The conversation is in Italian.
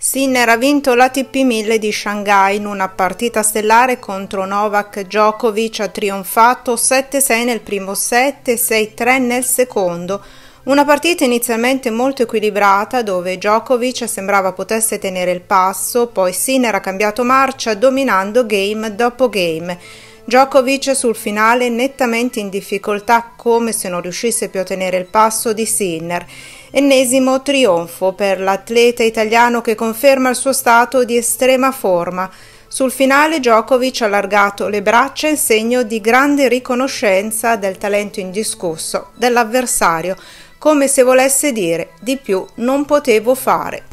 Sinner ha vinto l'ATP 1000 di Shanghai in una partita stellare contro Novak Djokovic. Ha trionfato 7-6 nel primo set e 6-3 nel secondo. Una partita inizialmente molto equilibrata dove Djokovic sembrava potesse tenere il passo, poi Sinner ha cambiato marcia dominando game dopo game. Djokovic sul finale nettamente in difficoltà, come se non riuscisse più a tenere il passo di Sinner. Ennesimo trionfo per l'atleta italiano che conferma il suo stato di estrema forma. Sul finale Djokovic ha allargato le braccia in segno di grande riconoscenza del talento indiscusso dell'avversario, come se volesse dire: di più non potevo fare.